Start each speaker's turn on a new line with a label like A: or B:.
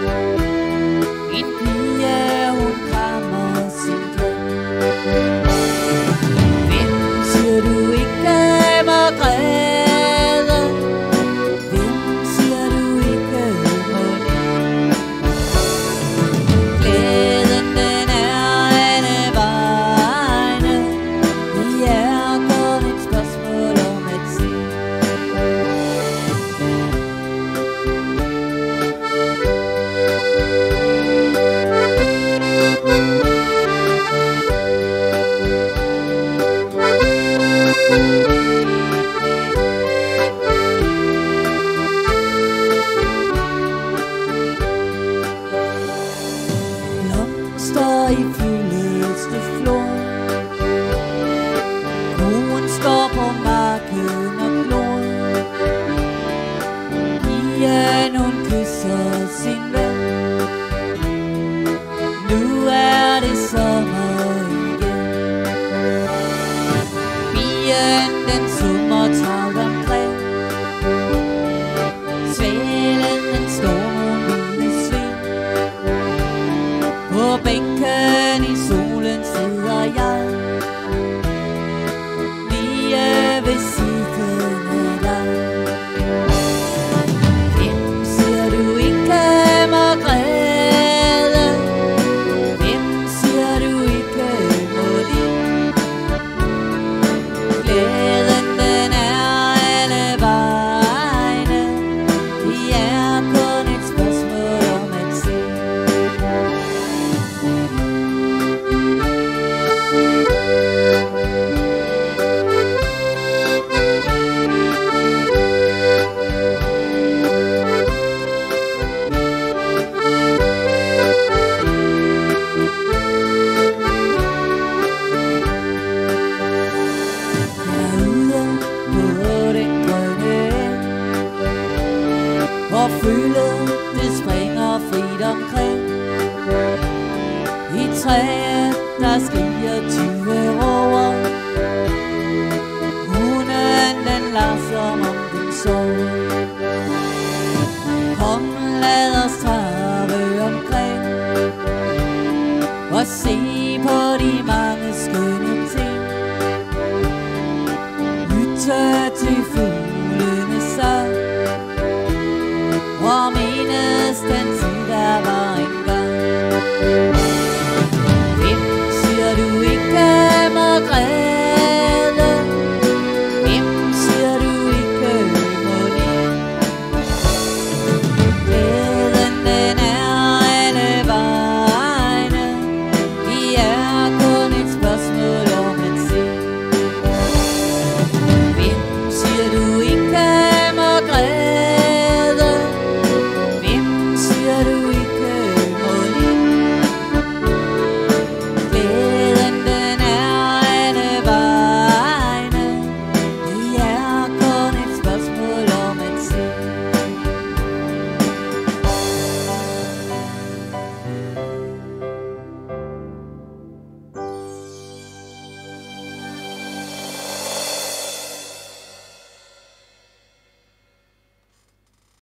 A: En pige, hun krammer sin kat. Hvem siger du ikke må græde? Hvem siger du ikke må le? Glæden den er alle vegne. Det er kun et spørgsmål om at se. Blomster i fyldeste flor. Koen står på marken og glor. Pigen hun kysser sin ven. Nu er det sommer igen. Pigen den summer travlt omkring. Svalen den står nogle lille sving. På bænken i solen sidder jeg. Lige ved siden af dig. Hvem siger du ikke må græde? Hvem siger du ikke må le? Glæden den er alle vegne. Det er kun et spørgsmål om at se. Herude på den grønne eng, hvor følet det springer frit omkring. I træet der skriger